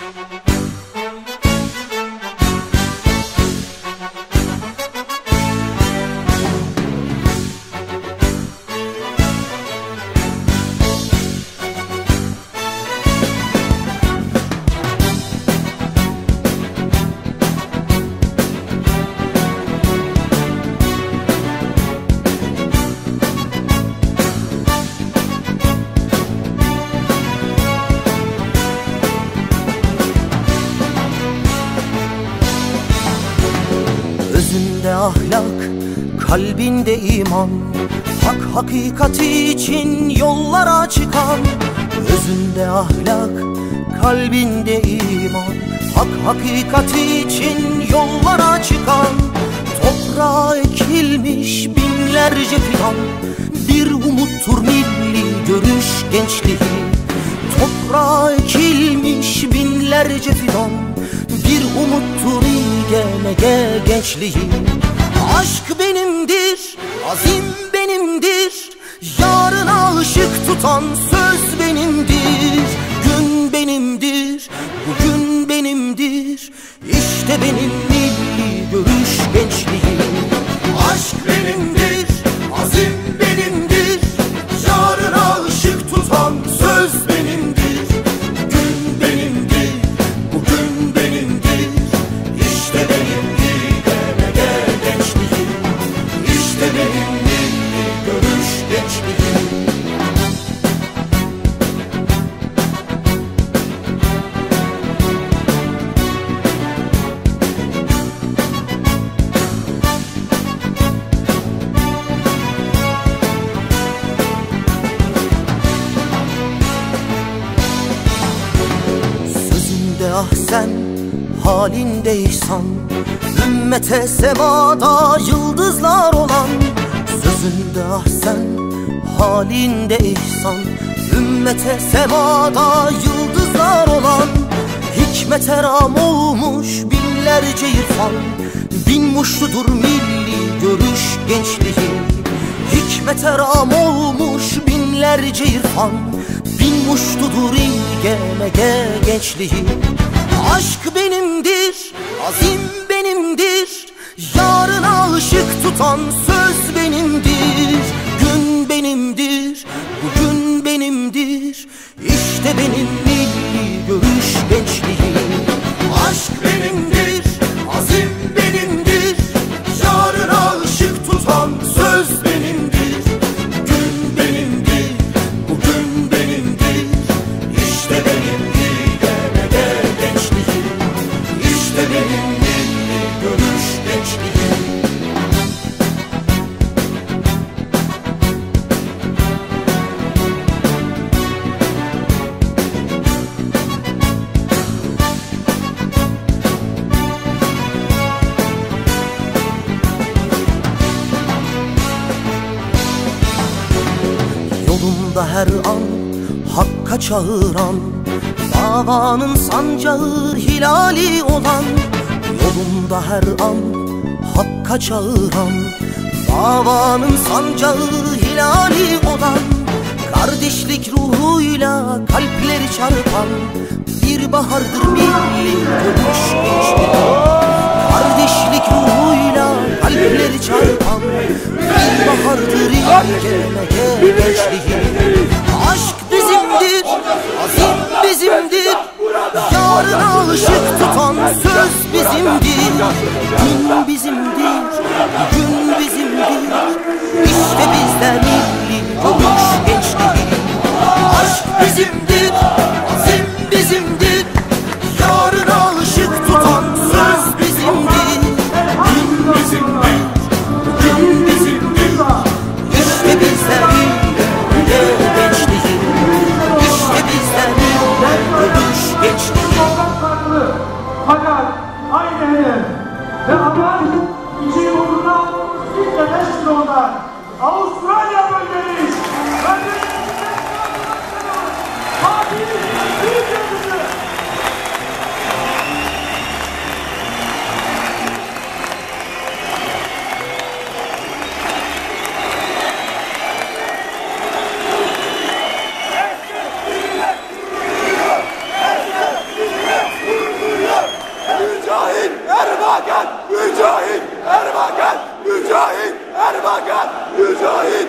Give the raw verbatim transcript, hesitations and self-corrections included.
Özünde ahlak, kalbinde iman, hak hakikati için yollara çıkan. Özünde ahlak, kalbinde iman, hak hakikati için yollara çıkan. Toprağa ekilmiş binlerce fidan, bir umuttur milli görüş gençliği. Toprağa ekilmiş binlerce fidan, bir umuttur İ G M G gençliği. Aşk benimdir, azim benimdir, yarına ışık tutan söz benimdir. Gün benimdir, bugün benimdir, işte benim milli görüş gençliği. Aşk benimdir, azim benimdir, yarına ışık tutan söz benimdir. Gün benimdir, bugün benimdir, işte benim İ G M G gençliğim. İşte benim milli görüş gençliğim. Sözünde ahsen, halinde ihsan, ümmete semada yıldızlar olan. Sözünde ahsen, halinde ihsan, ümmete semada yıldızlar olan. Hikmete ram olmuş binlerce irfan, bin muşludur milli görüş gençliği. Hikmete ram olmuş binlerce irfan, bin muşludur İ G M G gençliği. Aşk benimdir, azim benimdir, yarına ışık tutan söz benimdir. Gün benimdir, bugün benimdir, işte benim milli görüş gençliğim. Aşk benimdir, azim benimdir, yarına ışık tutan söz benimdir. Gün benimdir, bugün benimdir, işte benim İ G M G gençliğim. İşte benim milli görüş gençliğim. Yolumda her an hakka çağıran, davanın sancağı hilali olan. Yolumda her an hakka çağıran, davanın sancağı hilali olan. Kardeşlik ruhuyla kalpleri çarpan bir bahardır milli görüş gençliği. Kardeşlik ruhuyla kalpleri çarpan bir bahardır İ G M G gençliği. Aşk bizimdir, azim bizimdir, yarına ışık tutan söz bizimdir. Gün bizimdir, gün bizimdir, işte bizler milli görüş gençliği. Aşk bizimdir, azim bizimdir, yarına ışık tutan söz bizimdir. Gün bizimdir, gün bizimdir, işte bizler milli gençliği. İşte bizler milli görüş gençliği. Fakat aynı hedef ve haber iki yılında ilk ve beş yılında Avustralya bölgemiz. Erbakan mücahit, Erbakan mücahit.